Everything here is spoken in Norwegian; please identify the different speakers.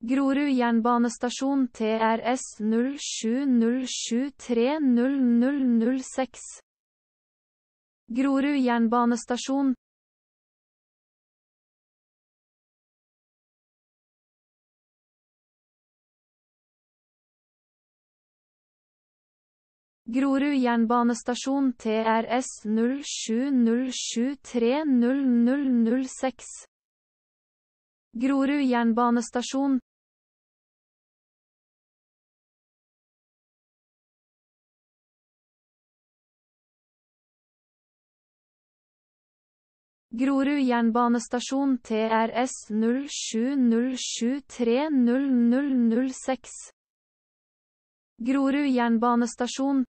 Speaker 1: Grorud jernbanestasjon TRS 0707300006. Grorud jernbanestasjon. Grorud jernbanestasjon TRS 0707300006. Grorud jernbanestasjon. Grorud jernbanestasjon TRS 0707300006. Grorud jernbanestasjon.